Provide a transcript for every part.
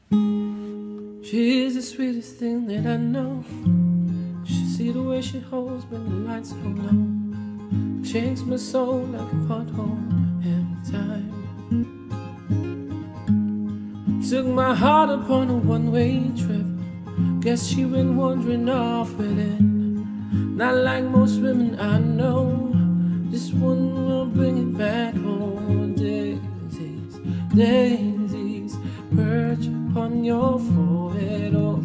She's the sweetest thing that I know. She see the way she holds when the lights go low. Shakes my soul like a pothole every time. Took my heart upon a one-way trip. Guess she went wandering off with it. Not like most women I know. This one will bring it back home. Daisies, daisies, perch upon your forehead. Oh,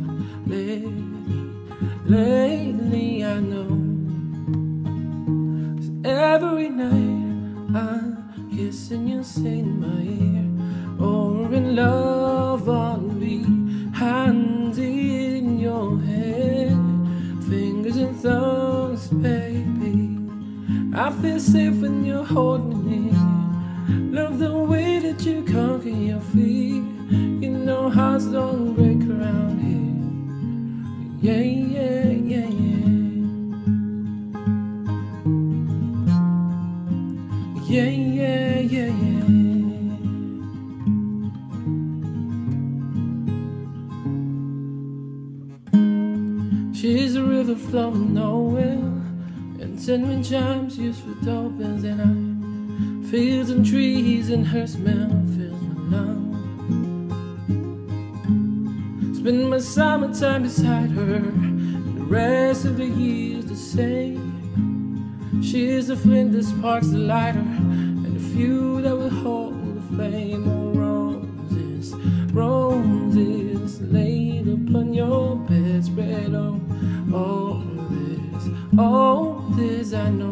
lately I know. 'Cause every night I'm kissing you, saying my ear. Oh, we're in love, on me, hands in your hair, fingers and thumbs, baby. I feel safe when you hold me near. Love the way that you conquer your fear. You know hearts don't break around here. Yeah, yeah, yeah, yeah. Yeah, yeah, yeah, yeah. She's a river flowing nowhere, and cinnamon chimes used for doorbells. And I fields and trees, and her smell fills my lungs. Spend my summertime beside her, and the rest of the years the same. She's the flint that sparks the lighter, and the fuel that will hold the flame. Oh, roses, roses laid upon your bedspread. Oh, this I know.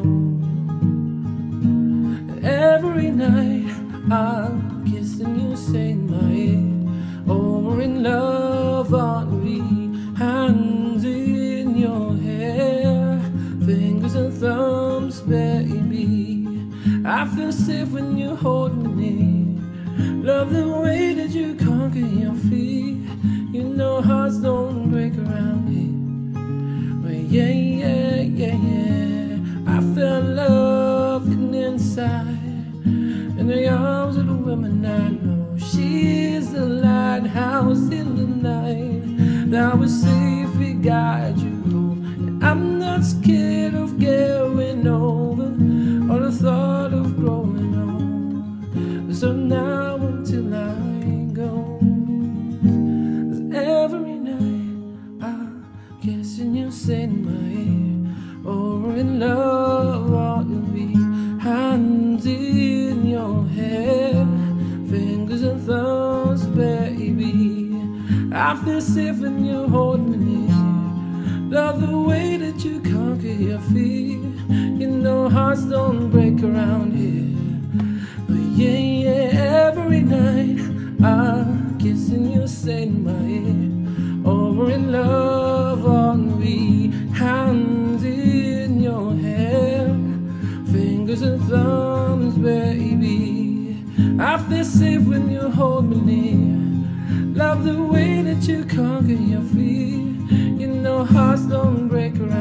And every night I'm kissing you, saying my ear. Oh, we're in love, aren't we? Hands in your hair, fingers and thumbs, baby. I feel safe when you hold me near. Love the way that you conquer your fear. You know hearts don't break around here. But yeah, yeah, yeah, yeah. I feel love hidden inside, in the arms of the woman I know. She is the lighthouse in the night that will safely guide you home. And I'm not scared of getting over, or the thought of growing old. So now until I go, 'cause every night I'm kissing you, saying my ear. Oh, we're in love, aren't we? Hands in your hair, fingers and thumbs, baby. I feel safe when you hold me near. Love the way that you conquer your fear. You know hearts don't break around here. But yeah, yeah, every night I'm kissing you, saying my ear. Oh, we're in love, aren't we? Hands in your hair, fingers and thumbs, baby. I feel safe when you hold me near. Love the way that you conquer your fear. You know hearts don't break around.